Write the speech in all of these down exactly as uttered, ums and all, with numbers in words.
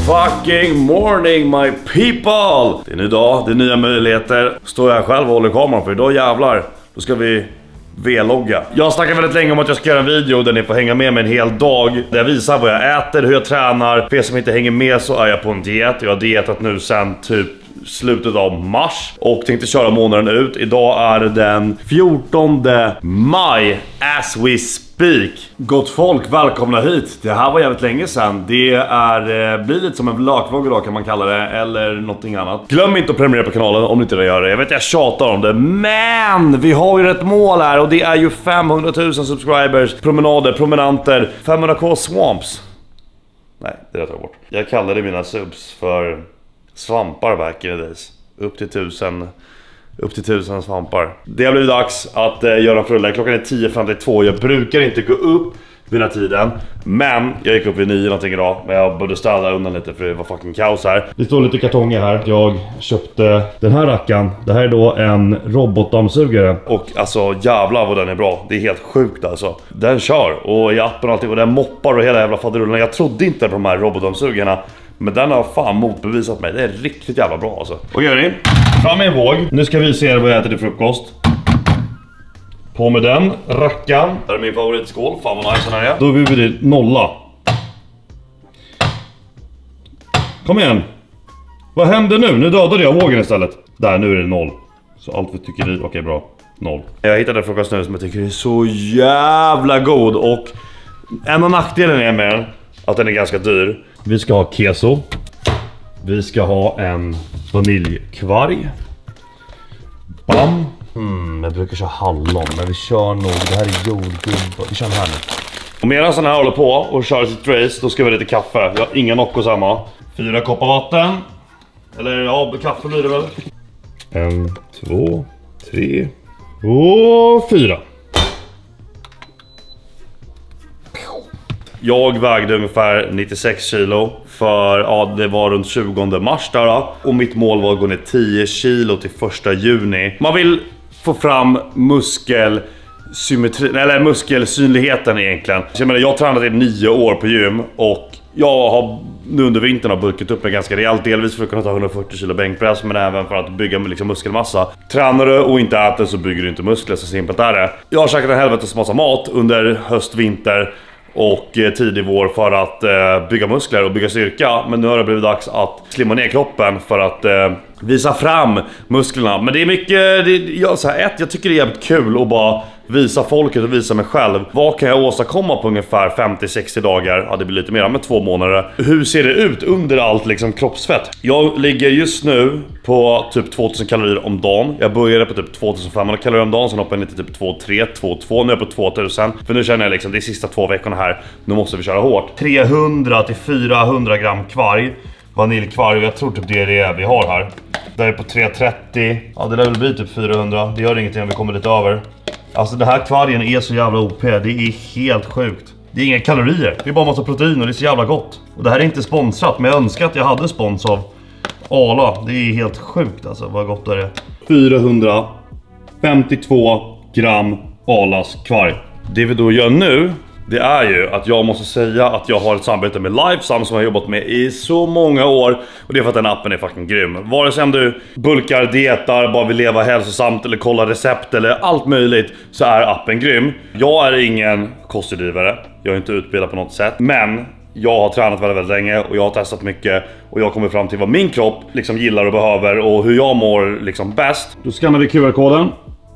fucking morning my people! Det är en ny dag, det är nya möjligheter. Står jag själv och håller kameran för idag jävlar. Då ska vi vlogga. Jag snackar väldigt länge om att jag ska göra en video där ni får hänga med mig en hel dag. Där jag visar vad jag äter, hur jag tränar. För er som inte hänger med så är jag på en diet. Jag har dietat nu sen typ slutet av mars och tänkte köra månaden ut. Idag är den fjortonde maj as we speak. Gott folk, välkomna hit. Det här var jävligt länge sedan. Det är, blir lite som en vlogvlogg idag kan man kalla det, eller någonting annat. Glöm inte att prenumerera på kanalen om ni inte gör det. Jag vet jag tjatar om det, men vi har ju ett mål här och det är ju femhundratusen subscribers, promenader, promenanter, femhundra k swamps. Nej, det tar jag bort. Jag kallade mina subs för svampar back in the days. Upp till tusen Upp till tusen svampar. Det har blivit dags att eh, göra en frulle. Klockan är tio femtiotvå. Jag brukar inte gå upp vid den här tiden, men jag gick upp vid nio någonting idag. Men jag borde städa undan lite för det var fucking kaos här. Det står lite kartonger här. Jag köpte den här rackan. Det här är då en robotdammsugare. Och alltså jävlar vad den är bra. Det är helt sjukt alltså. Den kör och i appen och allting. Och den moppar och hela jävla faderullen. Jag trodde inte på de här robotdammsugarna, men den har fan motbevisat mig. Det är riktigt jävla bra alltså. Och gör ni? Fram med en våg. Nu ska vi se vad jag äter till frukost. På med den. Rackan. Det är min favoritskål. Fan vad nice den här är. Då är vi vid nolla. Kom igen. Vad händer nu? Nu dödade jag vågen istället. Där, nu är det noll. Så allt vi tycker i. Okej, okay, bra. Noll. Jag hittade frukost nu som jag tycker är så jävla god. Och en av nackdelen är med att den är ganska dyr. Vi ska ha keso. Vi ska ha en vaniljkvarg. Bam. Hmm, jag brukar köra hallon, men vi kör nog, det här är jordgubb. Vi kör den här nu. Och medan den här håller på och kör sitt race, då ska vi ha lite kaffe. Jag har inga Nocco samma. Fyra koppar vatten. Eller ja, kaffe blir det väl. En, två, tre och fyra. Jag vägde ungefär nittiosex kilo för, ja det var runt tjugonde mars där då. Och mitt mål var att gå ner tio kilo till första juni. Man vill få fram muskelsymmetri, eller muskelsynligheten egentligen. Så jag menar, jag har tränat i nio år på gym och jag har nu under vintern har bulkat upp mig ganska rejält. Delvis för att kunna ta hundrafyrtio kilo bänkpress, men även för att bygga liksom muskelmassa. Tränar du och inte äter så bygger du inte muskler, så simpelt är det. Jag har käkat en helvetes massa mat under höst, vinter och tidig vår för att eh, bygga muskler och bygga styrka. Men nu har det blivit dags att slimma ner kroppen för att eh, visa fram musklerna. Men det är mycket, det, jag, så här, ett, jag tycker det är jävligt kul att bara visa folket och visa mig själv. Vad kan jag åstadkomma på ungefär femtio sextio dagar? Ja, det blir lite mer med två månader. Hur ser det ut under allt liksom kroppsfett? Jag ligger just nu på typ tvåtusen kalorier om dagen. Jag började på typ tvåtusenfemhundra kalorier om dagen. Sen hoppade jag ner till typ två tre, två två. Nu är jag på tvåtusen. För nu känner jag liksom, det är sista två veckorna här. Nu måste vi köra hårt. trehundra till fyrahundra gram kvarg. Vaniljkvarg, och jag tror typ det är det vi har här. Där är på tre trettio. Ja, det lär väl bli typ fyrahundra. Det gör ingenting om vi kommer lite över. Alltså den här kvargen är så jävla O P. Det är helt sjukt. Det är inga kalorier. Det är bara massa protein och det är så jävla gott. Och det här är inte sponsrat, men jag önskar att jag hade spons av Arla. Det är helt sjukt alltså, vad gott det är. fyrahundrafemtiotvå gram Arlas kvarg. Det vi då gör nu, det är ju att jag måste säga att jag har ett samarbete med Lifesum som jag har jobbat med i så många år. Och det är för att den appen är fucking grym. Vare sig om du bulkar, dietar, bara vill leva hälsosamt eller kolla recept eller allt möjligt, så är appen grym. Jag är ingen kostrådgivare, jag är inte utbildad på något sätt, men jag har tränat väldigt, väldigt länge och jag har testat mycket. Och jag kommer fram till vad min kropp liksom gillar och behöver och hur jag mår liksom bäst. Då skannar vi Q R-koden.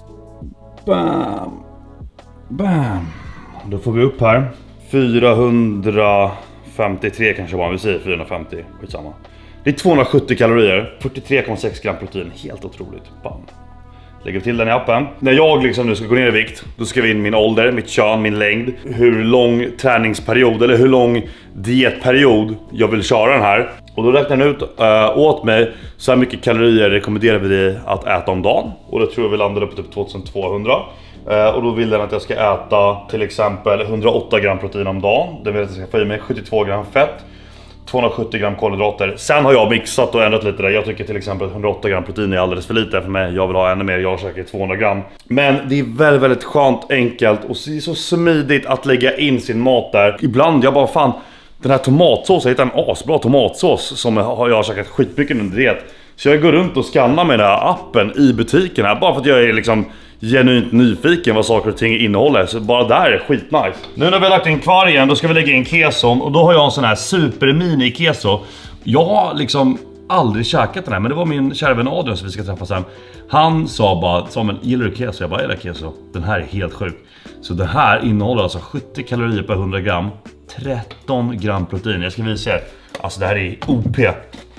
Bam. Bam. Då får vi upp här fyrahundrafemtiotre kanske bara, vi säger fyrahundrafemtio, skitsamma. Det är tvåhundrasjuttio kalorier, fyrtiotre komma sex gram protein, helt otroligt. Bam. Lägger till den i appen. När jag liksom nu ska gå ner i vikt, då ska vi in min ålder, mitt kön, min längd, hur lång träningsperiod eller hur lång dietperiod jag vill köra den här. Och då räknar den ut äh, åt mig så här mycket kalorier rekommenderar vi att äta om dagen. Och det tror jag vi landade på typ tvåtusentvåhundra. Uh, och då vill den att jag ska äta till exempel hundraåtta gram protein om dagen. Den vill att jag ska få i mig sjuttiotvå gram fett, tvåhundrasjuttio gram kolhydrater. Sen har jag mixat och ändrat lite där. Jag tycker till exempel hundraåtta gram protein är alldeles för lite för mig. Jag vill ha ännu mer, jag käkar tvåhundra gram. Men det är väldigt, väldigt skönt, enkelt och så smidigt att lägga in sin mat där. Ibland jag bara fan, den här tomatsåsen, jag hittade en asbra tomatsås som jag har käkat skitmycket under det. Så jag går runt och skannar med den här appen i butiken här, bara för att jag är liksom genuint nyfiken vad saker och ting innehåller. Så bara där är skitnice. Nu när vi har lagt in kvargen, då ska vi lägga in keson. Och då har jag en sån här super mini keso. Jag har liksom aldrig käkat den här, men det var min kära vän Adrian som vi ska träffa sen. Han sa bara, Samuel, gillar du keso? Jag bara, är det keso? Den här är helt sjuk. Så det här innehåller alltså sjuttio kalorier per hundra gram, tretton gram protein. Jag ska visa er. Alltså det här är O P.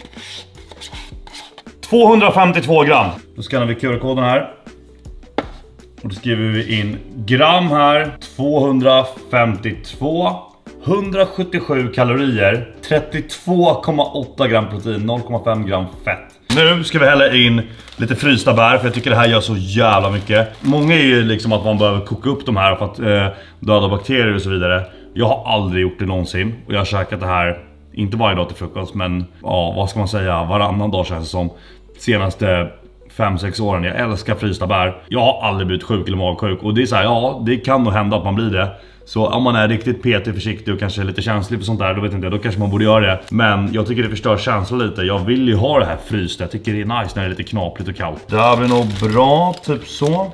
tvåhundrafemtiotvå gram. Då skannar vi Q R-koden här. Och då skriver vi in gram här. tvåhundrafemtiotvå. hundrasjuttiosju kalorier. trettiotvå komma åtta gram protein. noll komma fem gram fett. Nu ska vi hälla in lite frysta bär, för jag tycker det här gör så jävla mycket. Många är ju liksom att man behöver koka upp de här för att eh, döda bakterier och så vidare. Jag har aldrig gjort det någonsin. Och jag har käkat det här, inte varje dag till frukost, men ja, vad ska man säga, varannan dag känns det som. Senaste fem sex åren. Jag älskar frysta bär. Jag har aldrig blivit sjuk eller magsjuk. Och det är så här, ja, det kan nog hända att man blir det. Så om man är riktigt petig, försiktig och kanske lite känslig för sånt där, då vet inte jag, då kanske man borde göra det. Men jag tycker det förstör känslan lite. Jag vill ju ha det här fryst. Jag tycker det är nice när det är lite knaprigt och kallt. Det här blir nog bra, typ så.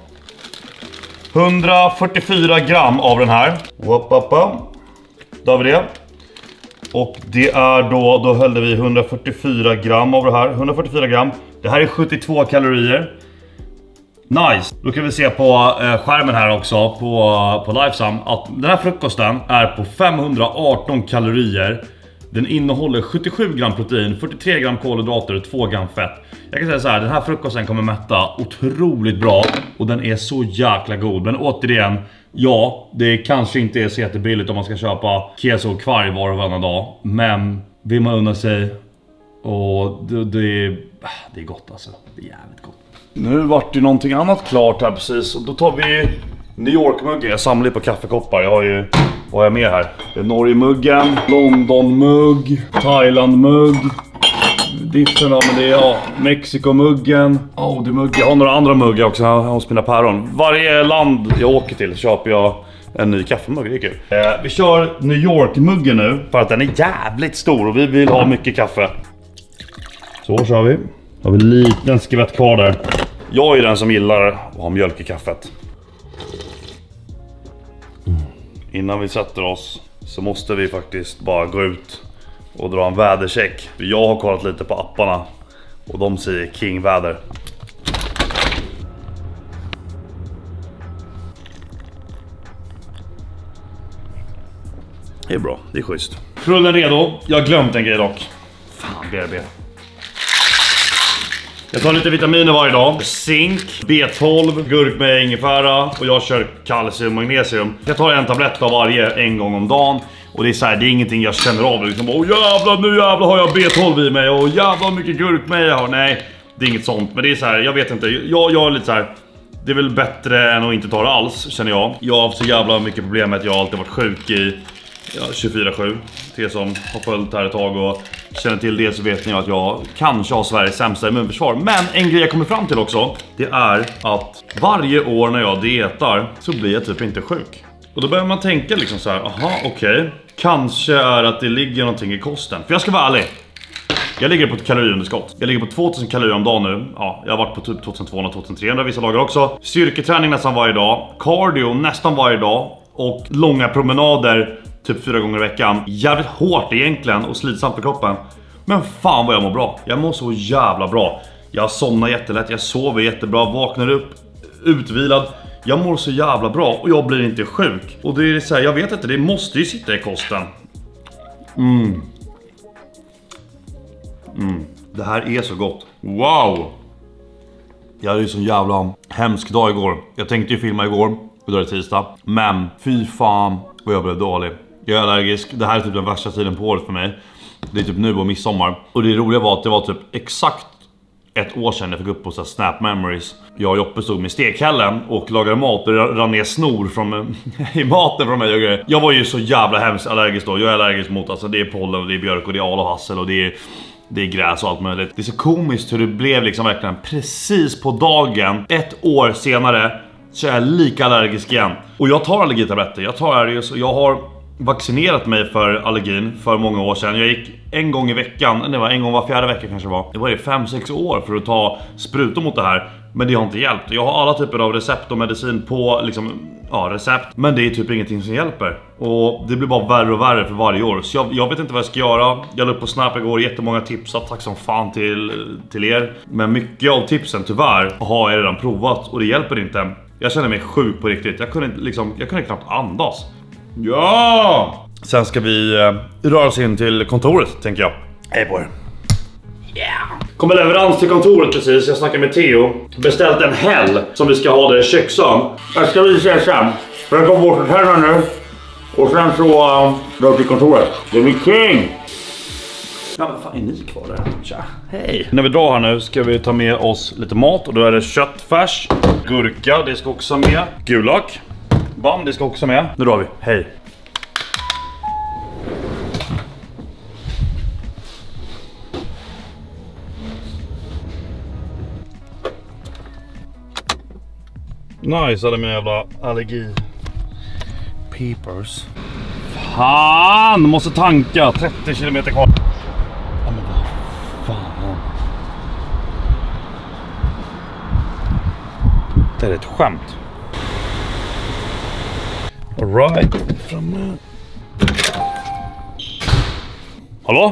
hundrafyrtiofyra gram av den här. Wop, wop, wop. Då har vi det. Och det är då, då höll vi hundrafyrtiofyra gram av det här. hundrafyrtiofyra gram. Det här är sjuttiotvå kalorier. Nice. Då kan vi se på eh, skärmen här också på, på Lifesum att den här frukosten är på femhundraarton kalorier. Den innehåller sjuttiosju gram protein, fyrtiotre gram kolhydrater och två gram fett. Jag kan säga så här, den här frukosten kommer mätta otroligt bra och den är så jäkla god. Men återigen, ja, det kanske inte är så jättebilligt om man ska köpa keso och kvarg var och varannan dag. Men vill man unna sig, och det, det, är, det är gott alltså. Det är jävligt gott. Nu vart det någonting annat klart här precis. Och då tar vi New York-muggen. Jag samlar på kaffekoppar. Jag har ju, vad har jag med här? Det är Norge-muggen, London-mugg, Thailand-mugg. Diffen då, men det är ja, Mexiko-muggen, Audi-mugg. Jag har några andra muggar också hos mina päron. Varje land jag åker till köper jag en ny kaffemugg, det är kul. Eh, vi kör New York-muggen nu för att den är jävligt stor och vi vill ha mycket kaffe. Så kör vi. Då har vi en liten skvätt kvar där. Jag är den som gillar att ha mjölk i kaffet. Mm. Innan vi sätter oss så måste vi faktiskt bara gå ut och dra en vädercheck. Jag har kollat lite på apparna och de säger kingväder. Det är bra, det är schysst. Krullen redo. Jag har glömt en grej dock. Fan, B R B. Jag tar lite vitaminer varje dag. Zink, B tolv, gurk med ingefära och jag kör kalcium och magnesium. Jag tar en tablett av varje en gång om dagen. Och det är så här, det är ingenting jag känner av. Liksom, åh jävlar, nu jävlar har jag B tolv i mig. Och jävlar mycket gurk med jag har. Nej, det är inget sånt. Men det är så här, jag vet inte. Jag, jag är lite så här, det är väl bättre än att inte ta det alls, känner jag. Jag har haft så jävla mycket problem med att jag har alltid varit sjuk i ja, tjugofyra sju. Till som har följt här ett tag och känner till det så vet ni att jag kanske har Sveriges sämsta immunförsvar. Men en grej jag kommer fram till också, det är att varje år när jag dietar så blir jag typ inte sjuk. Och då börjar man tänka liksom så här, aha, okej. Okay. Kanske är att det ligger någonting i kosten. För jag ska vara ärlig. Jag ligger på ett kaloriunderskott. Jag ligger på tvåtusen kalorier om dagen nu. Ja, jag har varit på typ tjugotvåhundra till tjugotrehundra vissa dagar också. Styrketräning nästan varje dag. Cardio nästan varje dag. Och långa promenader typ fyra gånger i veckan. Jävligt hårt egentligen och slitsamt för kroppen. Men fan vad jag mår bra. Jag mår så jävla bra. Jag somnar jättelätt, jag sover jättebra, vaknar upp utvilad. Jag mår så jävla bra och jag blir inte sjuk. Och det är så här, jag vet inte, det måste ju sitta i kosten. Mm. Mm. Det här är så gott. Wow. Jag hade ju så jävla hemsk dag igår. Jag tänkte ju filma igår, och då är det tisdag. Men fy fan vad jag blev dålig. Jag är allergisk, det här är typ den värsta tiden på året för mig. Det är typ nu och midsommar. Och det roliga var att det var typ exakt ett år sedan jag fick upp på så här Snap Memories. Jag och Joppe stod med stekhällen och lagade mat och det rann ner snor från, i maten från mig och grejer. Jag var ju så jävla hemskt allergisk då. Jag är allergisk mot, alltså det är pollen och det är björk och det är al och hassel och det är, det är gräs och allt möjligt. Det är så komiskt hur det blev liksom verkligen precis på dagen. Ett år senare så är jag lika allergisk igen. Och jag tar allergitabletter, jag tar Aerius och jag har vaccinerat mig för allergin för många år sedan. Jag gick en gång i veckan, det var en gång var fjärde vecka kanske var. Det var i fem sex år för att ta sprutor mot det här. Men det har inte hjälpt. Jag har alla typer av recept och medicin på liksom, ja, recept. Men det är typ ingenting som hjälper. Och det blir bara värre och värre för varje år. Så jag, jag vet inte vad jag ska göra. Jag la upp på Snap igår jättemånga tips. Tack som fan till, till er. Men mycket av tipsen tyvärr har jag redan provat. Och det hjälper inte. Jag känner mig sjuk på riktigt. Jag kunde, liksom, jag kunde knappt andas. Ja! Sen ska vi eh, röra oss in till kontoret, tänker jag. Hej på er. Yeah. Kommer leverans till kontoret precis. Jag snackar med Theo. Beställt en häll som vi ska ha där i köksön. Jag ska visa er sen. För jag kommer bort till här nu. Och sen så uh, drar till kontoret. Det är min king. Ja, men fan är ni kvar där? Tja, hej. När vi drar här nu ska vi ta med oss lite mat. Och då är det köttfärs, gurka, det ska också med. Gulak, bam, det ska också med. Nu drar vi, hej. Nice, hade mina jävla allergi peepers. Fan, måste tanka trettio kilometer kvar. Ja, men vad fan. Det är ett skämt. All right. Framme. Hallå?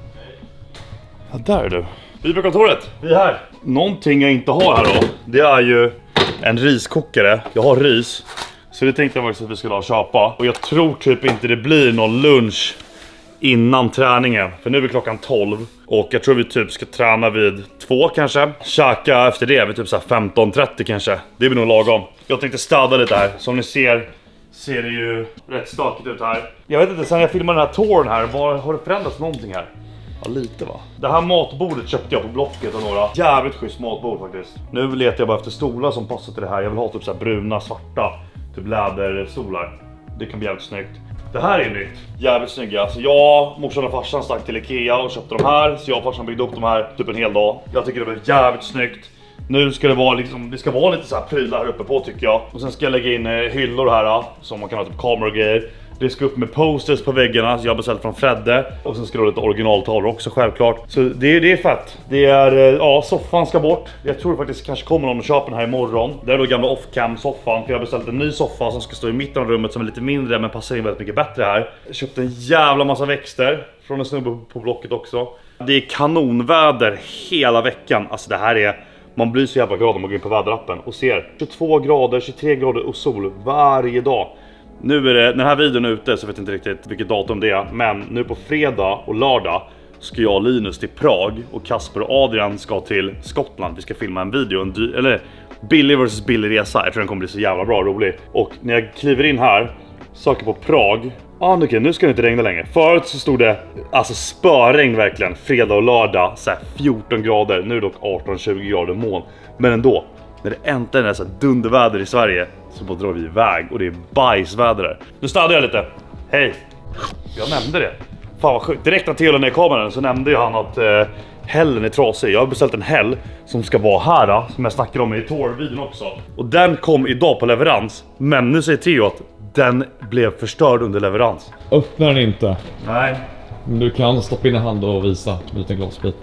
Ja, där är du. Vi är på kontoret. Vi är här. Någonting jag inte har här då, det är ju en riskokare. Jag har ris. Så det tänkte jag faktiskt att vi skulle ha köpa. Och jag tror typ inte det blir någon lunch innan träningen. För nu är klockan tolv. Och jag tror vi typ ska träna vid två kanske. Käka efter det vid typ så här femton trettio kanske. Det blir nog lagom. Jag tänkte städa lite här. Som ni ser ser det ju rätt stakigt ut här. Jag vet inte, sen jag filmade den här touren här, var, har det förändrats någonting här? Ja, lite va. Det här matbordet köpte jag på Blocket och några. Jävligt schysst matbord faktiskt. Nu letar jag bara efter stolar som passar till det här. Jag vill ha typ så här bruna, svarta, typ läderstolar. Det kan bli jävligt snyggt. Det här är nytt. Jävligt snygga. Så jag, morsan och farsan stack till Ikea och köpte de här. Så jag och farsan byggde upp de här typ en hel dag. Jag tycker det blir jävligt snyggt. Nu ska det vara liksom, det ska vara lite så här prylar här uppe på tycker jag. Och sen ska jag lägga in hyllor här som man kan ha typ kameror och grejer. Det ska upp med posters på väggarna som jag har beställt från Fredde. Och sen ska det vara lite originaltavlor också självklart. Så det, det är fett. Det är, ja, soffan ska bort. Jag tror faktiskt kanske kommer någon och köper den här imorgon. Det är då gamla off-cam soffan. För jag har beställt en ny soffa som ska stå i mitten av rummet som är lite mindre men passar in väldigt mycket bättre här. Jag köpte en jävla massa växter från en snubbe på Blocket också. Det är kanonväder hela veckan. Alltså det här är... Man blir så jävla glad om man går in på väderappen och ser tjugotvå grader, tjugotre grader och sol varje dag. Nu är det, den här videon är ute så jag vet inte riktigt vilket datum det är. Men nu på fredag och lördag ska jag och Linus till Prag. Och Kasper och Adrian ska till Skottland. Vi ska filma en video, en dy, eller Billy versus Billy resa. Jag tror den kommer bli så jävla bra och rolig. Och när jag kliver in här, söker på Prag. Ah, okej, nu ska det inte regna längre. Förut så stod det alltså spöregn verkligen. Fredag och lördag så här fjorton grader. Nu är det dock arton tjugo grader moln. Men ändå, när det äntligen är så här dunderväder i Sverige så bara drar vi iväg och det är bajsväder där. Nu städar jag lite. Hej. Jag nämnde det. Fan vad sjukt. Direkt när Theo ner kameran så nämnde han att eh, hällen är trasig. Jag har beställt en häll som ska vara här, som jag snackade om i Tor-videon också. Och den kom idag på leverans. Men nu säger Theo att den blev förstörd under leverans. Öppnar den inte. Nej. Men du kan stoppa in en hand och visa en liten glasbit.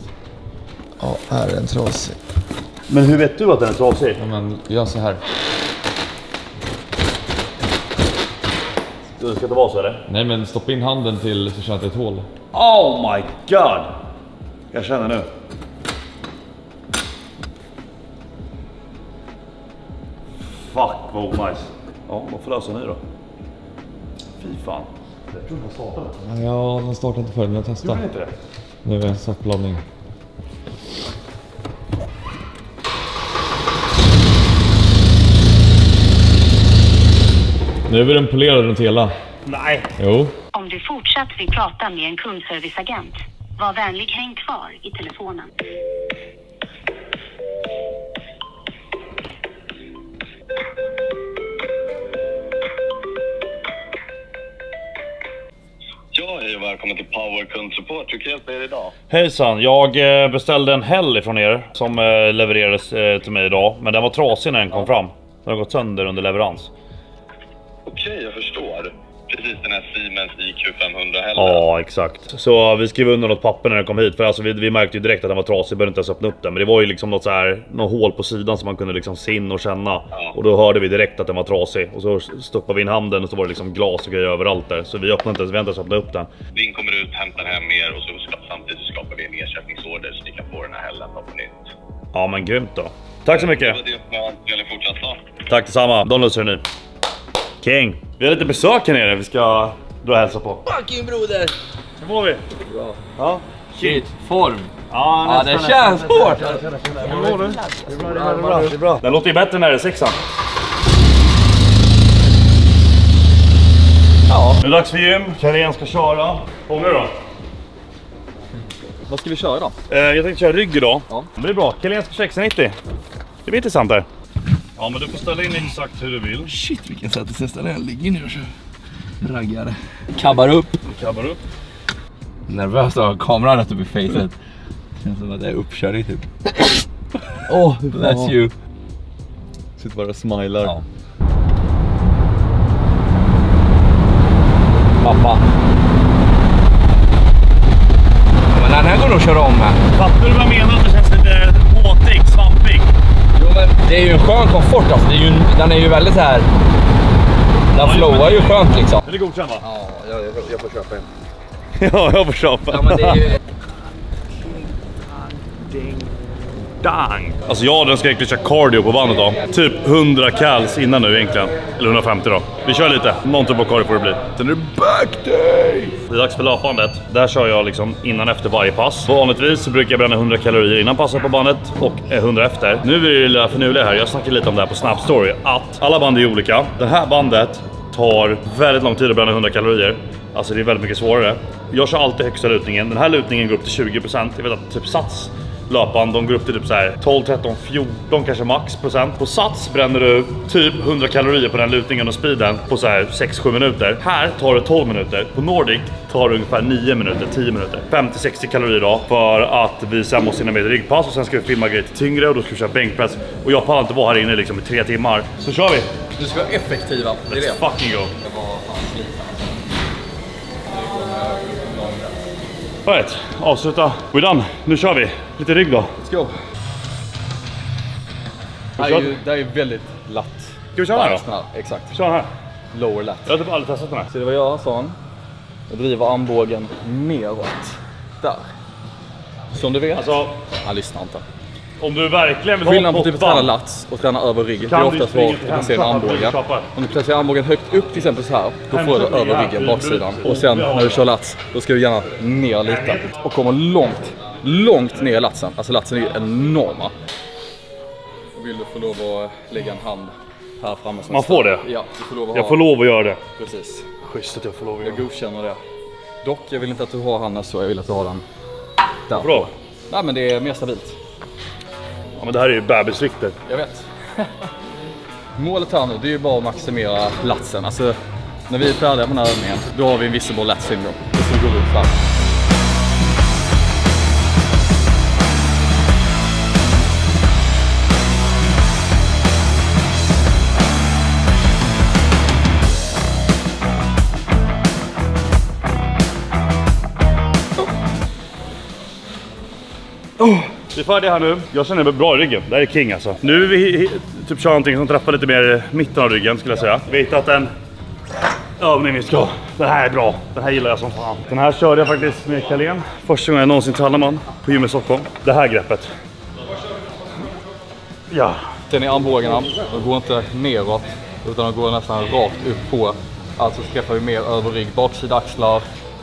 Ja, här är den trasig. Men hur vet du att den är trasig? Ja, men gör så här. Det ska inte vara så eller? Nej, men stoppa in handen till så känner att det är ett hål. Oh my god. Jag känner nu. Fuck vad nice. Ja, vad får lösa ni då? Fy fan. Jag tror den startade. Ja, den startade inte förrän, men jag testar. Gjorde inte det? Nu är det satt på laddning. Nu är den polerad runt hela. Nej. Jo. Om du fortsatt vill prata med en kundserviceagent, var vänlig häng kvar i telefonen. Ja, hej och välkommen till Power Kundsupport. Hur kan jag hjälpa er idag? Hejsan, jag beställde en häll ifrån er som levererades till mig idag. Men den var trasig när den kom fram. Den har gått sönder under leverans. Okej, jag förstår. För Precis, den här Siemens I Q femhundra heller. Ja, exakt. Så vi skrev under något papper när den kom hit. För alltså vi, vi märkte ju direkt att den var trasig. Vi behövde inte ens öppna upp den. Men det var ju liksom något så här, något hål på sidan som man kunde liksom se in och känna. Ja. Och då hörde vi direkt att den var trasig. Och så stoppade vi in handen och så var det liksom glas och grejer överallt där. Så vi öppnade inte ens, vi inte ens öppnade upp den. Vin kommer ut, hämtar hem mer och så ska, samtidigt så skapar vi en ersättningsorder så ni kan få den här hällen på nytt. Ja, men grymt då. Tack så mycket. Det var det med allt. Eller fortsatt dag. Tack detsamma. Don löser ni. King. Vi har lite besök här nere. Vi ska då hälsa på. Fucking broder! Hur mår vi? Bra. Ja. Shit, form. Ja, ja det känns hårt. Hur mår du? Det är bra, det är bra. Det är bra. Den låter ju bättre när det är sexan. Ja. Nu är det dags för gym. Karin ska köra. Fångar då. Vad ska vi köra då? Eh, jag tänkte köra rygg idag. Ja. Men det är bra. Karin ska köra sexhundranittio. Det blir intressant här. Ja, men du får ställa in exakt hur du vill. Shit, vilken sätt att ställa den ligger ner och kör. Raggare. Kabbar upp. Kabbar upp. Nervös att ha kameran rätt upp i facet. Känns som att det är uppkörning typ. Åh, oh, that's you. Sitter bara och smilar. Ja. Pappa. Men den här går nog att köra om med. Fattar du vad jag menar? Att det känns lite båtig, svampig. Jo, men det är ju en skön komfort alltså. Det är ju, den är ju väldigt så här. Den flowar ju skönt liksom. Är det godkänt va? Ja, jag, jag, jag får köpa en. Ja, jag får köpa. Ja, men det är ju... Dang. Alltså jag hade ska egentligen köra cardio på bandet då. Typ hundra kals innan nu egentligen. Eller hundrafemtio då. Vi kör lite. Någon typ av cardio får det bli. Sen är det back day. Det är dags för löpandet. Där kör jag liksom innan efter varje pass. Vanligtvis så brukar jag bränna hundra kalorier innan passet på bandet och hundra efter. Nu är det lilla förnuliga här. Jag snackar lite om det här på Snap Story. Att alla band är olika. Det här bandet tar väldigt lång tid att bränna hundra kalorier. Alltså det är väldigt mycket svårare. Jag kör alltid högsta lutningen. Den här lutningen går upp till tjugo procent. Jag vet att typ Sats löpan, de går upp till typ så här tolv, tretton, fjorton kanske max procent. På Sats bränner du typ hundra kalorier på den lutningen och speeden på så här sex sju minuter. Här tar det tolv minuter. På Nordic tar det ungefär nio minuter, tio minuter. femtio till sextio kalorier då för att vi sen måste hinna med ett ryggpass och sen ska vi filma grejer till tyngre och då ska vi köra bänkpress. Och jag pallar inte vara här inne liksom i tre timmar. Så kör vi! Du ska vara effektiva. Det är det. Let's fucking go! Alright, avsluta. We're done. Nu kör vi. Lite rygg då. Let's go. Det här är ju, det här är väldigt latt. Ska vi köra här då? Exakt. Kör här. Lower lat. Jag har typ aldrig testat den här. Så det var jag sån. Jag driver armbågen neråt. Där. Som du vet. Alltså, han lyssnar inte. om du verkligen vill skillnaden ha på typ träna lats och träna över ryggen. Det är oftast var att placera armbågen. Om du placerar armbågen högt upp till exempel så här, då får du över ryggen, baksidan. Och sen när du kör lats, då ska du gärna ner lite. Och komma långt, långt ner i latsen. Alltså latsen är ju enorma. Vill du få lov att lägga en hand här framme? Man får det? Ja, du får lov att jag ha. får lov att göra det. Precis. Schysst att jag får lov att göra det. Jag godkänner det. Dock, jag vill inte att du har handen så, jag vill att du har den där. Bra. Nej, men det är mer stabilt. Ja, men det här är ju bebisvikter. Jag vet. Målet här nu, det är ju bara att maximera latsen. Alltså, när vi är färdiga med den här övningen, då har vi en visible lat syndrome. Så går vi ut fram. Oh. Vi är färdiga här nu. Jag känner mig bra i ryggen. Det här är king alltså. Nu vill vi typ köra någonting som träffar lite mer mitten av ryggen skulle jag säga. Vi har hittat en övning vi ska. Den här är bra. Den här gillar jag som fan. Den här körde jag faktiskt med Kalén. Första gången jag någonsin tränade man på gym i Stockholm. Det här greppet. Ja. Sen är armbågarna, de går inte neråt utan de går nästan rakt upp på. Alltså träffar vi mer över rygg, baksida axlar.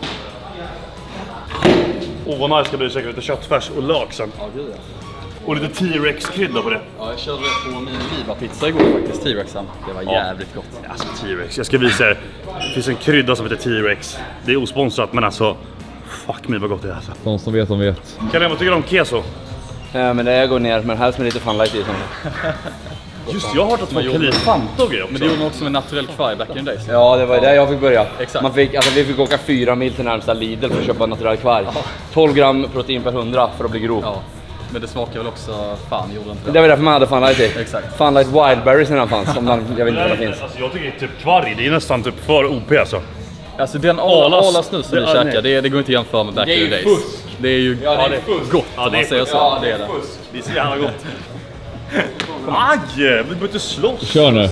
Och vad nice ska bli säkert lite köttfärs och lök sen. Ja, gud ja. Och lite T-Rex-krydda på det. Ja, jag körde det på min Viva-pizza igår faktiskt, T-Rexen. Det var jävligt ja. gott. Alltså T-Rex, jag ska visa er. Det finns en krydda som heter T-Rex. Det är osponsrat men alltså, fuck me vad gott det är alltså. De som vet, de vet. Karin, vad tycker du om keso? Ja, men det går ner, men helst med lite funlight i. Just jag har hört att man kan lite Fanta och grejer också. Men det gjorde man också med naturell kvarg back in the days. Ja, det var där jag fick börja. Exakt. Man fick, alltså, vi fick åka fyra mil till närmsta Lidl för att köpa naturell kvarg. tolv gram protein per hundra för att bli grov. Ja. Men det smakar väl också fan, gjorde inte det. Det var därför man hade funlight i. Exakt. Funlight wildberries när den fanns. Om den, jag vet inte vad det finns. Alltså, jag tycker typ kvarg, det är nästan typ för O P alltså. Alltså den Arla, Arlas- Arla snusen vi det- käkar, det, det går inte att jämföra med back Det är in the ju days. fusk. Det är ju Ja, det är fusk. gott Ja, om det man är säger fusk. så. Ja, det är det. fusk. Det är så jävla gott. Aj! Vi behöver inte slåss. Kör nu.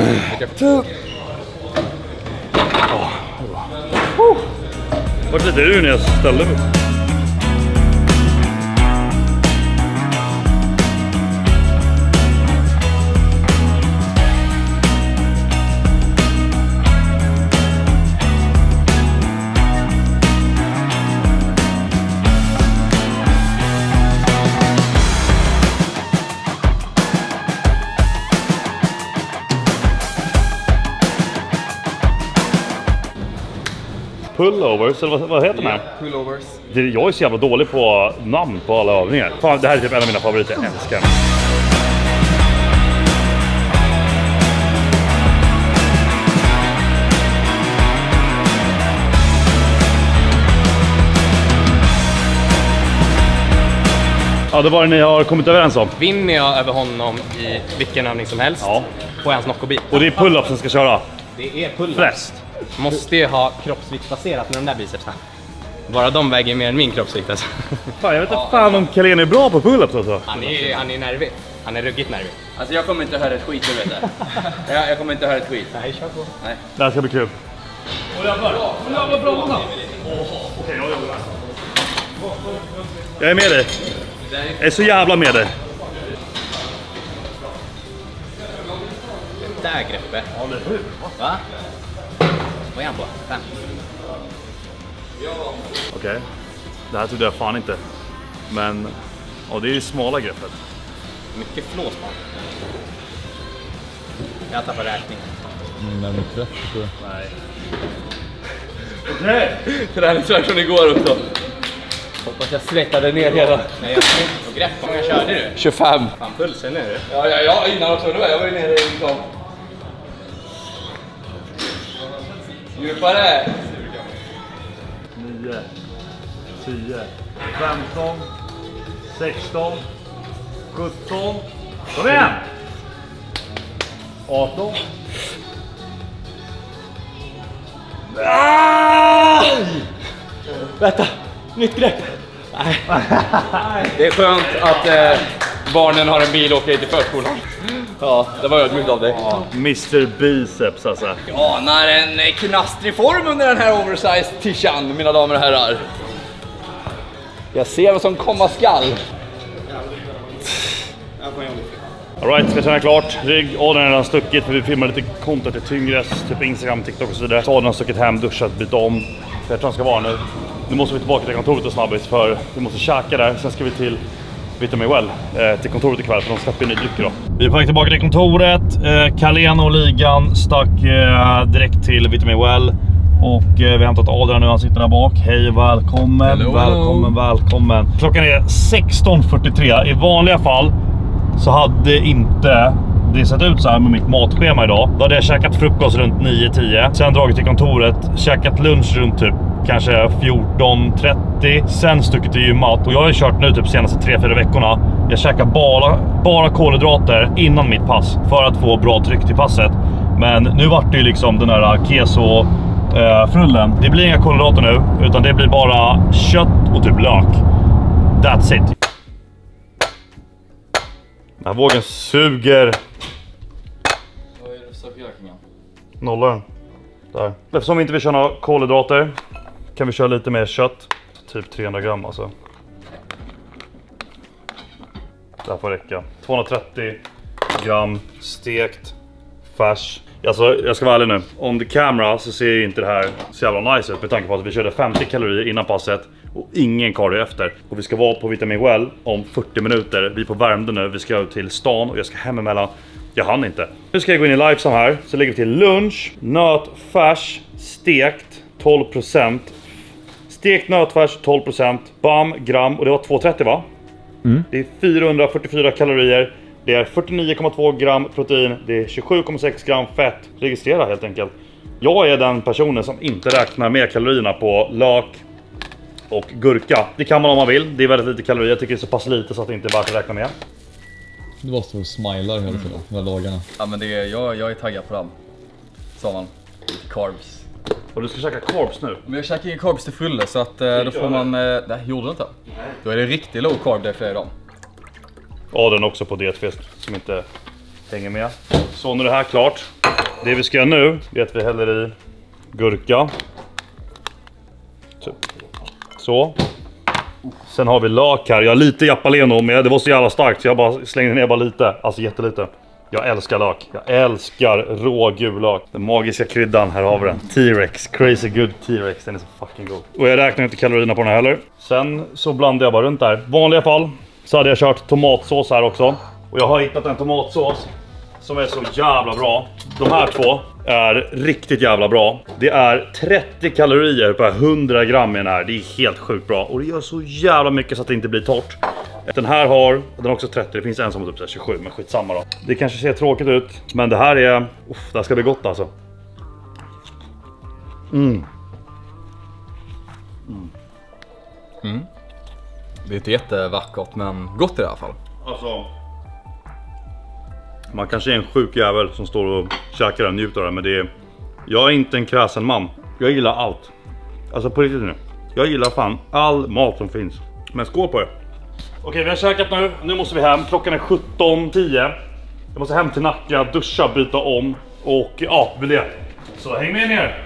Vart lite ur när jag ställde mig. Pullovers, eller vad, vad heter de här? Pullovers. Det, jag är så jävla dålig på namn på alla övningar. Fan, det här är typ en av mina favoriter, jag älskar den. Ja, det var det ni har kommit överens om. Vinner jag över honom i vilken övning som helst, Ja. får jag hans knock-och-bit. Och det är pull-ups som ska köra. Det är pull-ups. Flest. Måste ju ha kroppsviktsbaserat med de där bicepsen. Bara de väger mer än min kroppsvikt alltså. Fan, jag vet inte fan om Kalén är bra på pull-ups alltså. Han är, han är nervig. Han är ruggigt nervig. Alltså jag kommer inte höra ett skit, du vet det. jag, jag kommer inte höra ett skit. Nej, kör på. Nej. Det här ska bli kul. Jag är med dig. Jag är så jävla med dig. Det där greppet. Va? Vad är han på? Fem. Okej. Det här trodde jag fan inte. Men ja, det är ju smala greppet. Mycket flås på honom. Jag tappar räkning. Mm, närmare trettio tror jag. Nej. Okej. Träningsversion igår också. Hoppas jag svettade ner hela. Nej, jag ska inte få grepp. Hur många körde du? tjugofem. Fan, pulsen nu. Ja, ja, ja, innan också. Nu var jag var ju nere i liksom. Djupare. nio, tio, femton, sexton, sjutton. Kom igen! arton. Ah! Vänta, nytt grepp. Nej. Det är skönt att eh, barnen har en bil och åker hit till förskolan. Ja, det var ödmjukt av dig. Ja, mister Biceps alltså. Jag anar en eh, knastrig form under den här oversized t-shirten, mina damer och herrar. Jag ser vad som komma skall. Alright, vi tränar klart. Rygg, Adrian har redan stuckit för vi filmar lite content till Tyngres, typ Instagram, TikTok och så vidare. Så Adrian har stuckit hem, duschat, bytt om. För jag tror han ska vara nu. Nu måste vi tillbaka till kontoret och snabbis för vi måste käka där. Sen ska vi till Vitamin Well eh, till kontoret ikväll för de släpper ny dryck då. Vi är på väg tillbaka till kontoret. Eh, Kalén och ligan stack eh, direkt till Vitamin Well. Och eh, vi har hämtat Adrian nu, han sitter där bak. Hej, välkommen, Hello. välkommen, välkommen. Klockan är sexton fyrtiotre. I vanliga fall så hade inte det sett ut så här med mitt matschema idag. Då hade jag käkat frukost runt nio tio. Sen dragit till kontoret, käkat lunch runt typ kanske fjorton trettio. Sen stuckit till gymmat. Och jag har ju kört nu typ senaste tre fyra veckorna. Jag käkar bara, bara kolhydrater innan mitt pass. För att få bra tryck till passet. Men nu vart det ju liksom den här keso eh, frullen. Det blir inga kolhydrater nu. Utan det blir bara kött och typ lök. That's it. Den här vågen suger. Vad är det för sak i ökningen? Nollar. Där. Eftersom vi inte vill köra några kolhydrater kan vi köra lite mer kött. Typ trehundra gram alltså. Det här får räcka. tvåhundratrettio gram stekt färs. Alltså, jag ska vara ärlig nu. On the camera så ser ju inte det här så jävla nice ut med tanke på att vi körde femtio kalorier innan passet och ingen cardio efter. Och vi ska vara på Vitamin Well om fyrtio minuter. Vi är på Värmdö nu. Vi ska ut till stan och jag ska hem emellan. Jag hann inte. Nu ska jag gå in i livesam här. Så lägger vi till lunch, nötfärs, stekt tolv procent. Stekt nötfärs tolv procent. Bam, gram. Och det var tvåhundratrettio va? Mm. Det är fyrahundrafyrtiofyra kalorier. Det är fyrtionio komma två gram protein. Det är tjugosju komma sex gram fett. Registrera helt enkelt. Jag är den personen som inte räknar med kalorierna på lök och gurka. Det kan man om man vill. Det är väldigt lite kalorier. Jag tycker det är så pass lite så att det inte är värt att räkna med. Du var så smilar hela tiden, de här dagarna. Ja men det är, jag, jag är taggad på dem. Sa man. Lite carbs. Och du ska käka korps nu? Men jag käkar ingen carbs till fulle så att eh, då får man... Eh, nej, gjorde det inte. Nej. Då är det riktigt low carb det för idag. Ja, den också på dietfest som inte hänger med. Så nu är det här klart. Det vi ska göra nu är att vi häller i gurka. Typ. Så. Sen har vi lök här. Jag har lite Japaleno med. Det var så jävla starkt så jag bara slängde ner bara lite. Alltså jättelite. Jag älskar lök. Jag älskar rå gul lök. Den magiska kryddan, här har vi den. T-Rex, crazy good T-Rex. Den är så fucking god. Och jag räknar inte kalorierna på den här heller. Sen så blandar jag bara runt där. I vanliga fall så hade jag kört tomatsås här också. Och jag har hittat en tomatsås som är så jävla bra. De här två är riktigt jävla bra. Det är trettio kalorier per hundra gram i den här. Det är helt sjukt bra. Och det gör så jävla mycket så att det inte blir torrt. Den här har, den har också trettio. Det finns en som har typ tjugosju, men skitsamma då. Det kanske ser tråkigt ut, men det här är... Uff, det här ska bli gott alltså. Mm. Mm. Mm. Det är inte jättevackert, men gott i alla fall. Alltså... Man kanske är en sjuk jävel som står och käkar den, njuter av det, men det är... Jag är inte en kräsen man. Jag gillar allt. Alltså på riktigt nu. Jag gillar fan all mat som finns. Men skål på det. Okej, vi har käkat nu. Nu måste vi hem. Klockan är sjutton tio. Jag måste hem till Nacka, duscha, byta om. Och ja, vill det. Så häng med ner.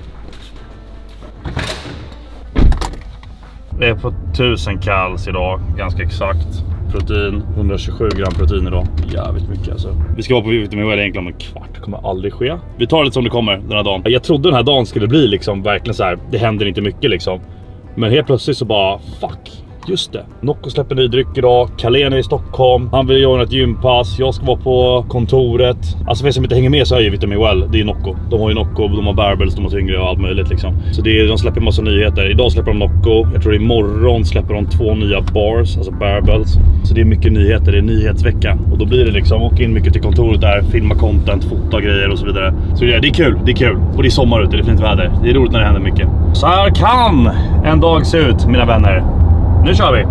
Det är på tusen kals idag, ganska exakt. Protein, hundratjugosju gram protein idag. Jävligt mycket alltså. Vi ska vara på Vitamin Well egentligen om en kvart. Det kommer aldrig ske. Vi tar det som det kommer den här dagen. Jag trodde den här dagen skulle bli liksom verkligen så här. Det händer inte mycket liksom. Men helt plötsligt så bara, fuck. Just det, Nocco släpper ny dryck idag. Carlén är i Stockholm. Han vill göra ett gympass. Jag ska vara på kontoret. Alltså för er som inte hänger med så är ju Vitamin Well. Det är Nocco. De har ju Nocco, de har Barbells, de har tyngre och allt möjligt liksom. Så det är, de släpper massa nyheter. Idag släpper de Nocco. Jag tror imorgon släpper de två nya bars, alltså Barbells. Så det är mycket nyheter, det är nyhetsvecka. Och då blir det liksom, åka in mycket till kontoret där, filma content, fota grejer och så vidare. Så det är, det är kul, det är kul. Och det är sommar ute, det är fint väder. Det är roligt när det händer mycket. Så här kan en dag se ut, mina vänner. Nu kör vi!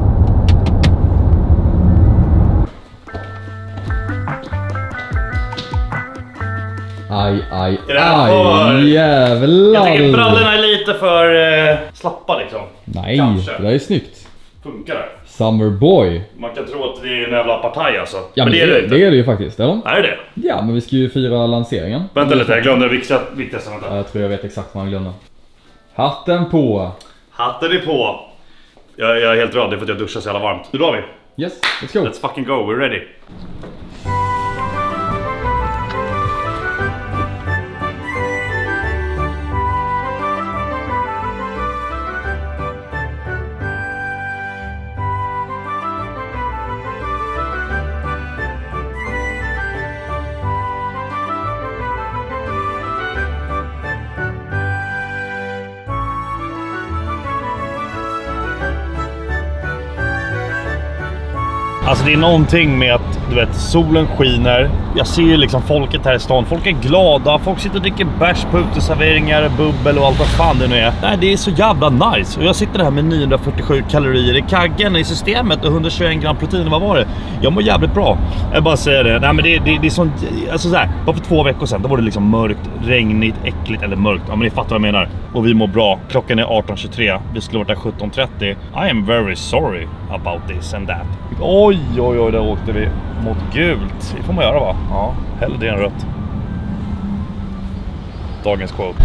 Aj, aj, Är det här för- aj, jävlar. Jag tänker brallorna är lite för eh, slappa liksom. Nej, Kanske. det där är snyggt. Funkar det? Summer boy. Man kan tro att det är en jävla partaj alltså. Ja, men det är det, inte. det är det ju faktiskt, eller? Nej, det är det. Ja, men vi ska ju fira lanseringen. Vänta lite, jag glömde det viktiga, viktigaste. Vänta. Ja, jag tror jag vet exakt vad han glömde. Hatten på. Hatten är på. Jag, jag är helt röd, det är för att jag duschar så jävla varmt. Nu drar vi. Yes, let's go. Let's fucking go, we're ready. Alltså det är någonting med att, du vet, solen skiner. Jag ser ju liksom folket här i stan. Folk är glada, folk sitter och dricker bärs på uteserveringar, bubbel och allt vad fan det nu är. Nej, det är så jävla nice. Och jag sitter här med niohundrafyrtiosju kalorier i kaggen, i systemet och hundratjugoett gram protein. Vad var det? Jag mår jävligt bra. Jag bara säger det. Nej men det, det, det är sånt, alltså så här, bara för två veckor sedan, då var det liksom mörkt, regnigt, äckligt eller mörkt. Ja men ni fattar vad jag menar. Och vi mår bra. Klockan är arton tjugotre. Vi skulle varit där sjutton trettio. I am very sorry about this and that. Oj, oj, oj, där åkte vi mot gult. Det får man göra va? Ja, hellre det än rött. Dagens quote.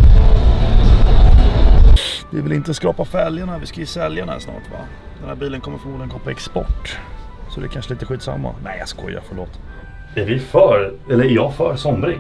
Vi vill inte skrapa fälgarna, vi ska ju sälja den här snart va? Den här bilen kommer förmodligen gå på export. Så det är kanske lite skitsamma. Nej, jag skojar, förlåt. Är vi för, eller är jag för somrig?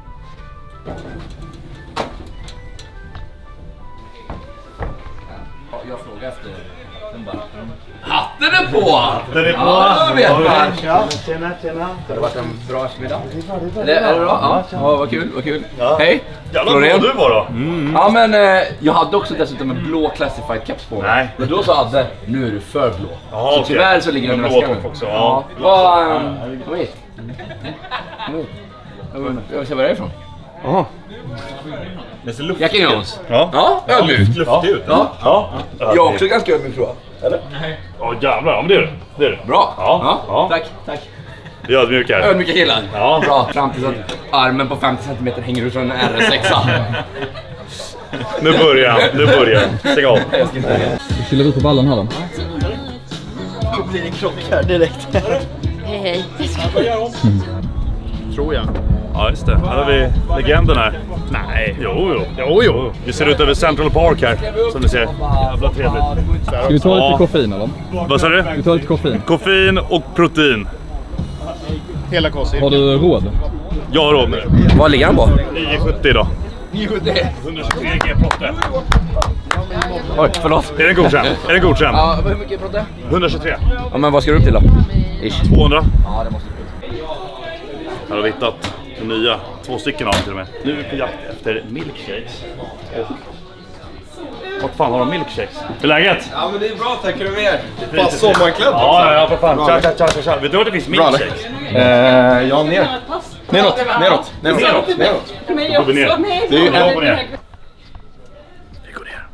Jag frågar efter den bara. Hatten är på! Hatten är på! Ja, jag vet man. Tjena, tjena, tjena. Har det varit en bra eftermiddag? Eller är det bra? Ja, ja vad kul, vad kul. Ja. Hej! Jävlar vad bra du var då! Mm. Ja men eh, jag hade också dessutom en blå classified caps på mig. Nej. Men då sa Adde, nu är du för blå. Ja, så okej. tyvärr så ligger den i Men väskan blå nu. också, ja. Ja. Vad, um, kom hit. Kom hit. Jag vill se var det är ifrån. Jaha. Jack Jones. Ja. Ja, ödmjukt. Luftigt ut. Ja. Ja. Jag är också ganska ödmjuk tror jag. Eller? Ja jävlar, ja men det är det. Det är det. Bra. Ja. Ja. Ja. Tack, tack. Vi är ödmjuka. Ödmjuka killar. Ja. Bra. Fram tills att armen på femtio centimeter hänger ut från en R sex. Nu börjar han, nu börjar han. Stäng av. Du fyller ut på ballen här då. Då blir det krock här direkt. Hej hej. Mm. Tror jag. Ja just det, här har vi legenden här. Nej, jo jo, jo jo. Vi ser ut över Central Park här, som ni ser. Jävla trevligt. Ska vi ta lite ja. koffein eller? Vad sa du? Vi tar lite koffein. Koffein och protein. Hela kossan. Har du råd? Jag har råd med det. Vad ligger han på? nio sjuttio då. nio sjuttio. hundratjugotre G protte. Oj, förlåt. Är den godkänd? Är den godkänd? Ja, hur mycket protte? hundratjugotre. Ja, men vad ska du upp till då? Ish. tvåhundra. Ja, det måste du. Här har vi hittat de nya, två stycken av till och med. Nu är vi på jakt efter milkshakes. Och... Vad fan har de milkshakes? Hur är läget? Ja men det är bra, tack du mer. Fan sommarklädd. Ja, ja, för fan. Tja, tja, tja, tja, tja. Vet du att det finns milkshakes? Eh, ja, ner. Neråt, neråt, neråt, neråt, neråt. Då går vi ner. Det är ju Jag går ner. Vi går ner.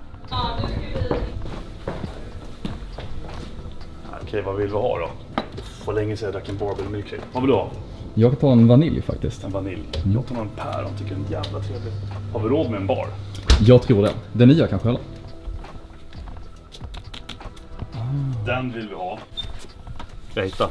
Okej, vad vill vi ha då? För länge sedan jag drack en bourbon milkshake. Vad vill du ha? Jag kan ta en vanilj faktiskt. En vanilj. Jag tar en päron, tycker den är jävla trevlig. Har vi råd med en bar? Jag tror det. Den nya kanske eller? Den vill vi ha. Jag hittar.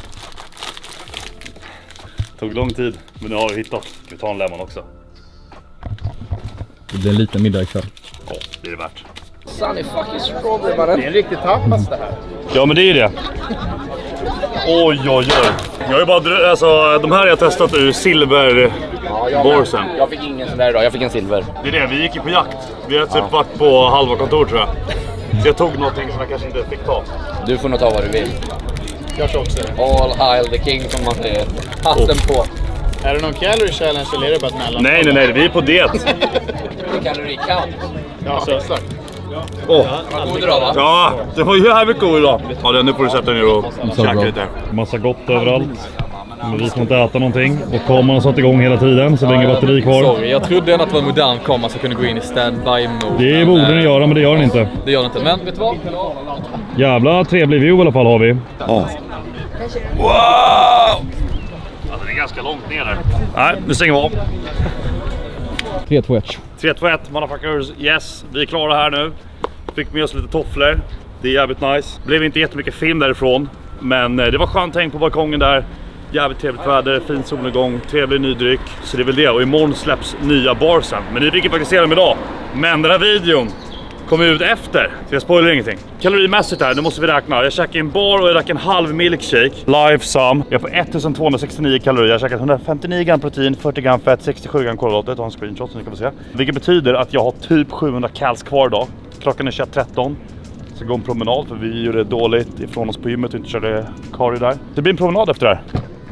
Tog lång tid, men nu har vi hittat. Ska vi ta en lemon också? Det blir en liten middag ikväll. Ja, det är det värt. Sunny fucking strawberry bara. Det är en riktig tapas det här. Ja, men det är det. Oj, oj, oj. Jag har ju bara, alltså, de här har jag testat ur silverborsen. Jag fick ingen sån där idag, jag fick en silver. Det är det, vi gick ju på jakt. Vi har typ ja. varit på halva kontor tror jag. Så jag tog någonting som jag kanske inte fick ta. Du får nog ta vad du vill. Jag tror också det. All Isle the King som man säger. Hatten oh. på. Är det någon calorie challenge eller är det bara ett mellan? Nej, nej, nej, vi är på det. Calorie count. Ja, så exakt. Åh, oh. God idag va? Ja, det var jävligt god idag. Ja, nu får du sätta ner och käka lite. Massa gott överallt. Men vi får inte äta någonting. Och kameran har satt igång hela tiden, så länge batteri kvar. Sorry, jag trodde att det var en modern kamera som kunde gå in i standby-mode. Det borde den göra, men det gör den inte. Det gör den inte, men vet du vad? Jävla trevlig view i alla fall har vi. Ja. Wow! Alltså det är ganska långt ner där. Nej, nu stänger vi av. tre två ett. tre två ett, motherfuckers. Yes, vi är klara här nu. Fick med oss lite tofflor. Det är jävligt nice. Blev inte jättemycket film därifrån. Men det var skönt häng på balkongen där. Jävligt trevligt väder, fin solnedgång, trevlig nydryck. Så det är väl det. Och imorgon släpps nya barsen. Men ni fick faktiskt se dem idag. Men den här videon kommer ut efter. Så jag spoilar ingenting. Kalorimässigt här, nu måste vi räkna. Jag käkade en bar och jag drack en halv milkshake. Lifesum. Jag är på ettusentvåhundrasextionio kalorier. Jag har käkat hundrafemtionio gram protein, fyrtio gram fett, sextiosju gram kolhydrater. Jag tar en screenshot så ni kan få se. Vilket betyder att jag har typ sjuhundra kals kvar idag. Klockan är tjugoett tretton. Så gå en promenad för vi gjorde det dåligt ifrån oss på gymmet och inte körde cardio där. Det blir en promenad efter det här.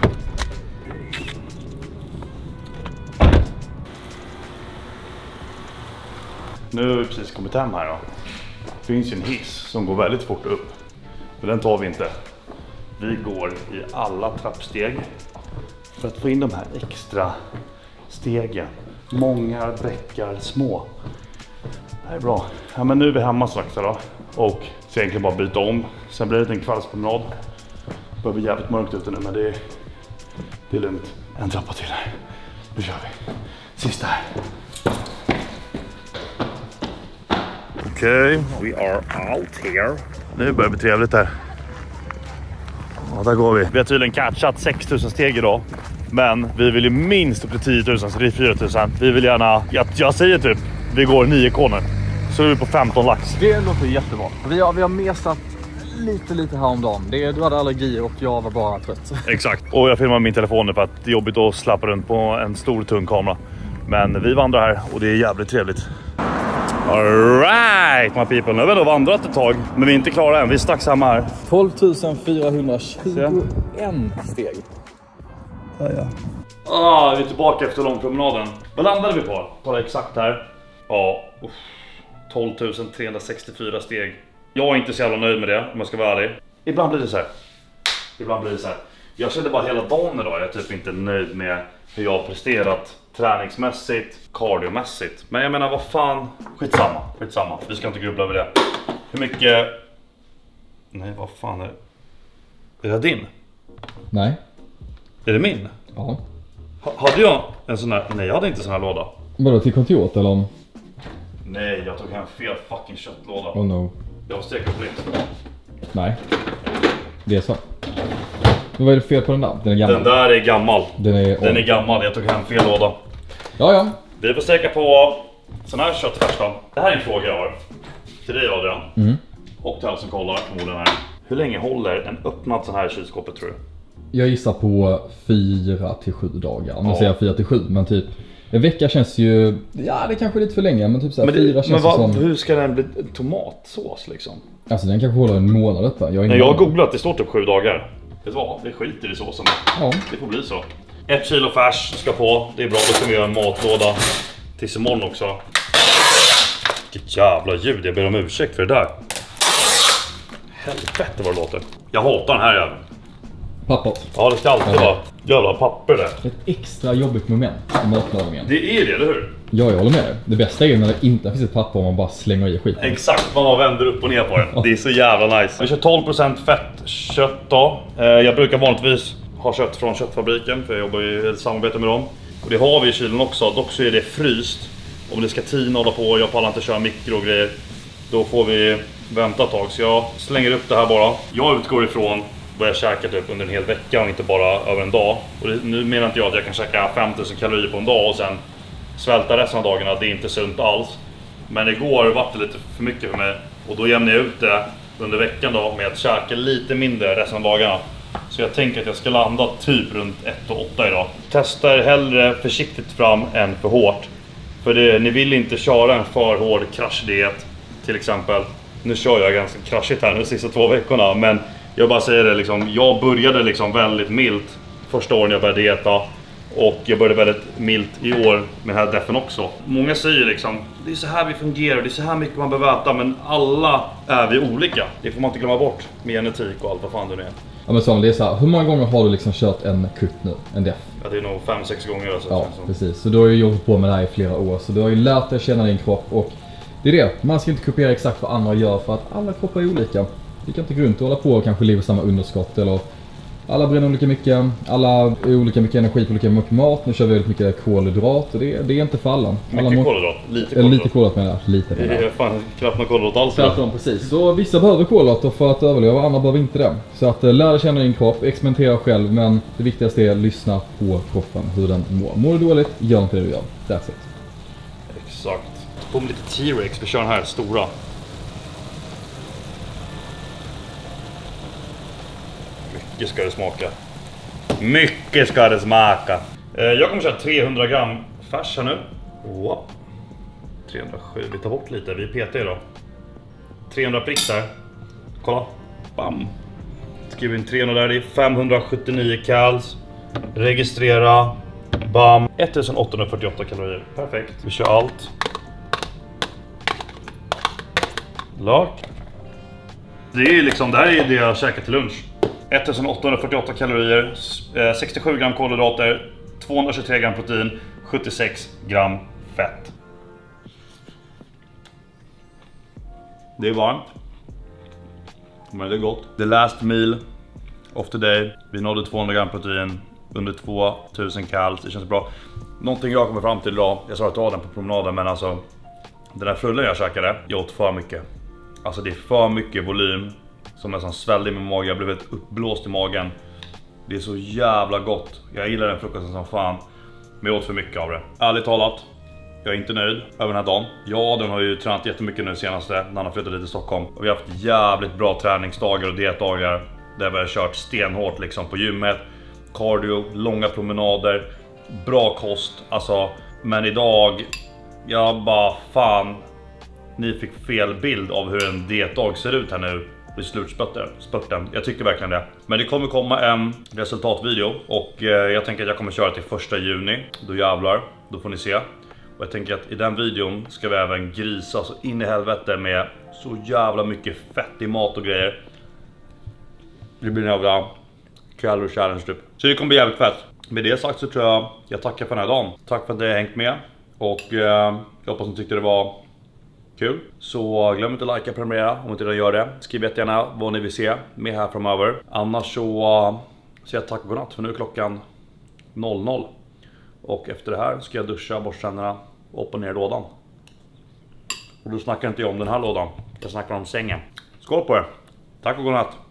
Nu har vi precis kommit hem här då. Det finns ju en hiss som går väldigt fort upp. Men den tar vi inte. Vi går i alla trappsteg för att få in de här extra stegen. Många bräckar små. Det här är bra. Ja, men nu är vi hemma strax då. Och så egentligen bara byta om. Sen blir det en kvällspromenad. Det börjar bli jävligt mörkt ute nu, men det är, det är lugnt. En trappa till här. Nu kör vi. Sista här. Okej, okay, we are out here. Nu börjar det bli trevligt här. Ja, där går vi. Vi har tydligen catchat sex tusen steg idag. Men vi vill ju minst upp till tio tusen, så det är fyra tusen. Vi vill gärna, jag, jag säger typ, vi går nio k nu. Så är vi på femton lax. Det låter jättebra. Vi har, vi har mesat lite, lite här om dagen. Det, du hade allergier och jag var bara trött. Exakt. Och jag filmar min telefon nu för att det är jobbigt att slappa runt på en stor tung kamera. Men vi vandrar här och det är jävligt trevligt. Alright my people, nu har vi ändå vandrat ett tag. Men vi är inte klara än, vi är strax hemma här. tolv tusen fyrahundratjugoen steg. Ja, ja. Ah, vi är tillbaka efter långpromenaden. Vad landade vi på? Kolla exakt här. Ja, uff. tolv tusen trehundrasextiofyra steg. Jag är inte så jävla nöjd med det, om jag ska vara ärlig. Ibland blir det så här. Ibland blir det så här. Jag kände bara hela dagen idag. Jag är typ inte nöjd med hur jag har presterat träningsmässigt, kardiomässigt. Men jag menar, vad fan. Skitsamma, skitsamma. Vi ska inte grubbla över det. Hur mycket... Nej, vad fan är det? Är det din? Nej. Är det min? Ja. H- hade jag en sån här... Nej, jag hade inte en sån här låda. Vadå, till kontoret eller om? Nej, jag tog hem fel fucking köttlåda. Oh no. Jag har stekt upp nytt. Nej. Det är så. Men vad är det fel på den där? Den är gammal. Den där är gammal. Den är, den är gammal, jag tog hem fel låda. Ja, ja. Vi får steka på sån här kött först då. Det här är en fråga jag har. Till dig Adrian. Mm. Och till alla som kollar förmodligen här. Hur länge håller en öppnad sån här kylskåpet tror du? Jag gissar på fyra till sju dagar. Om Ja. jag säger fyra till sju, men typ en vecka känns ju, ja det kanske är lite för länge, men typ så här, Men, det, fyra känns men vad, som... hur ska den bli tomatsås liksom? Alltså den kanske håller en månad öppen. Jag, Nej, jag har googlat, det står typ sju dagar. Vet du vad? Det skiter i såsen. Ja. Det får bli så. Ett kilo färs ska på, det är bra, då ska vi göra en matlåda tills imorgon också. Vilket jävla ljud, jag ber om ursäkt för det där. Helvete vad det låter. Jag hatar den här jäveln. Pappret. Ja, det ska alltid vara jävla papper där. Ett extra jobbigt moment i matlagningen. Det är det, eller hur? Ja, jag håller med dig. Det bästa är när det inte finns ett papper och man bara slänger i skiten. Exakt, man vänder upp och ner på den. Det är så jävla nice. Vi kör tolv procent fett kött då. Jag brukar vanligtvis ha kött från köttfabriken, för jag jobbar ju i samarbete med dem. Och det har vi i kylen också, dock så är det fryst. Om det ska tina och hålla på och jag pallar inte köra mikro och grejer, då får vi vänta ett tag. Så jag slänger upp det här bara. Jag utgår ifrån vad jag käkar typ under en hel vecka och inte bara över en dag. Och det, nu menar inte jag att jag kan käka fem tusen kalorier på en dag och sen svälta resten av dagarna. Det är inte sunt alls. Men igår var det lite för mycket för mig. Och då jämnar jag ut det under veckan då med att käka lite mindre resten av dagarna. Så jag tänker att jag ska landa typ runt ett och åtta idag. Testar hellre försiktigt fram än för hårt. För det, ni vill inte köra en för hård kraschdiet till exempel. Nu kör jag ganska kraschigt här de sista två veckorna, men jag bara säger det liksom, jag började liksom väldigt milt första åren jag började dieta. Och jag började väldigt milt i år med den här defen också. Många säger liksom, det är så här vi fungerar, det är så här mycket man behöver äta, men alla är vi olika. Det får man inte glömma bort med genetik och allt vad fan det nu är. Ja, men så, det är så här, hur många gånger har du liksom kört en kutt nu, en def? Ja, det är nog fem sex gånger. Alltså, ja, precis. Så du har ju jobbat på med det här i flera år, så du har ju lärt dig känna din kropp. Och det är det, man ska inte kopiera exakt vad andra gör, för att alla kroppar är olika. Vi kan inte gå runt och hålla på och kanske leva samma underskott, eller alla bränner olika mycket, alla är olika mycket energi på olika mycket mat. Nu kör vi väldigt mycket kolhydrat och det, det är inte för alla. alla mycket kolhydrat, lite kolhydrat. Lite kolhydrat menar jag, lite det är fan knappt någon kolhydrat alls. Tvärtom, precis. Så vissa behöver kolhydrater för att överleva, andra behöver inte det. Så att lära känna din kropp, experimentera själv, men det viktigaste är att lyssna på kroppen, hur den mår. Mår du dåligt, gör inte det du gör. That's it. Exakt. På med lite T-Rex, vi kör den här stora. Mycket ska det smaka. Mycket ska det smaka. Jag kommer köra trehundra gram färs här nu. Wow. trehundrasju, vi tar bort lite, vi petar idag. trehundra prick där. Kolla. Bam. Skriver in trehundra där, det är femhundrasjuttionio kals. Registrera. Bam. ettusenåttahundrafyrtioåtta kalorier. Perfekt. Vi kör allt. Lak. Det är liksom, det här är det jag käkar till lunch. ettusenåttahundrafyrtioåtta kalorier, sextiosju gram kolhydrater, tvåhundratjugotre gram protein, sjuttiosex gram fett. Det är varmt. Men det är gott. The last meal of the day. Vi nådde tvåhundra gram protein under tvåtusen kals. Det känns bra. Någonting jag kommer fram till idag, jag sa att jag den på promenaden, men alltså den där frullen jag käkade, jag åt för mycket. Alltså det är för mycket volym som nästan svällde i min mage. Jag blev helt uppblåst i magen. Det är så jävla gott. Jag gillar den frukosten som fan, men jag åt för mycket av det. Ärligt talat, jag är inte nöjd över den här dagen. Ja, den har ju tränat jättemycket nu senaste när han har flyttat dit till Stockholm. Och vi har haft jävligt bra träningsdagar och dietdagar där vi har kört stenhårt liksom på gymmet. Cardio, långa promenader, bra kost. Alltså, men idag, jag bara fan, ni fick fel bild av hur en dietdag ser ut här nu i slutspurten. Jag tycker verkligen det. Men det kommer komma en resultatvideo och jag tänker att jag kommer köra till första juni. Då jävlar, då får ni se. Och jag tänker att i den videon ska vi även grisa så in i helvete med så jävla mycket fett i mat och grejer. Det blir en jävla calorie challenge typ. Så det kommer bli jävligt fett. Med det sagt så tror jag jag tackar för den här dagen. Tack för att ni har hängt med. Och eh, jag hoppas ni tyckte det var kul. Så glöm inte att likea och prenumerera om inte redan gör det. Skriv jättegärna vad ni vill se med här framöver. Annars så säger jag tack och godnatt, för nu är klockan noll noll. Och efter det här ska jag duscha, borsta tänderna och hoppa ner i lådan. Och då snackar inte jag om den här lådan. Jag snackar om sängen. Skål på er. Tack och godnatt.